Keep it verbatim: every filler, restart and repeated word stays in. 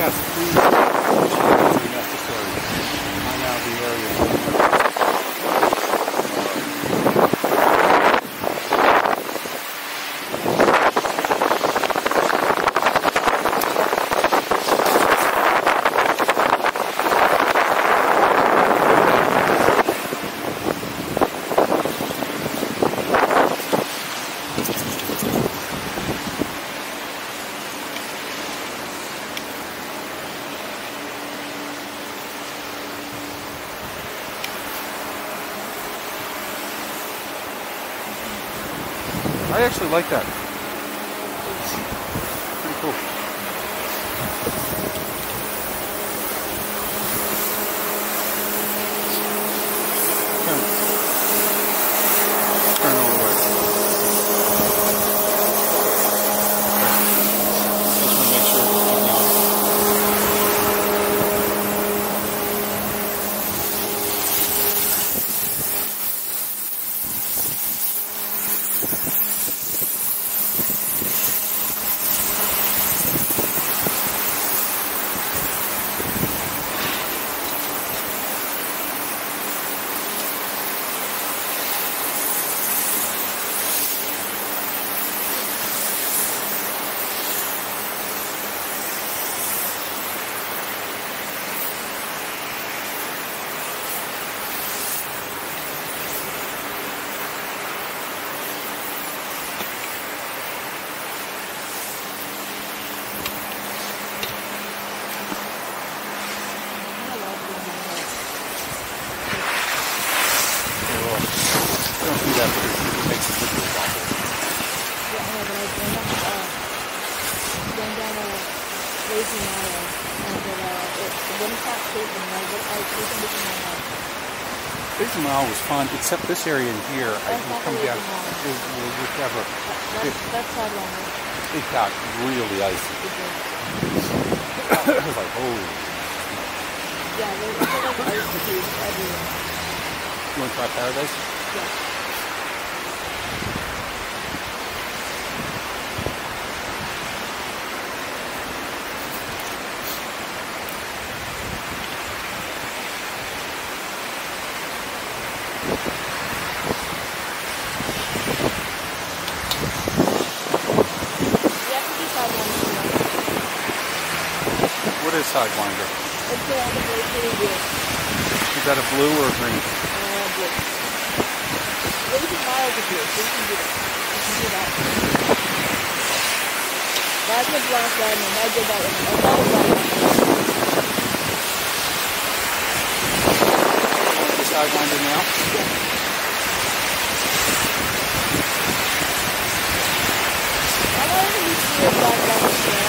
Yes, please. If necessary. Find out the area. I actually like that. Pretty cool. Turn. Turn all the way. Just want to make sure it's keeping on. Don't do that because it makes it look awful. Yeah, I know, but I went down, uh, going down a lazy mile, and then, uh, it, it wouldn't stop shaking, and I would, I was looking in my head. Lazy Mile was fun, except this area in here, I That's can not come the down, Lazy it, it, whichever. That, It, that's, that's sideline. it got really icy. It did. I was like, holy. Yeah, there's also like ice cubes everywhere. You want to try Paradise? Yeah. What is Sidewinder? It's the one that goes really good. Is that a blue or a green? Uh, good. Lazy Mile is good, so you can do that. You can do that. That's a black diamond. I did that one. I thought it was Want the Sidewinder now? yeah. I don't even see a black diamond.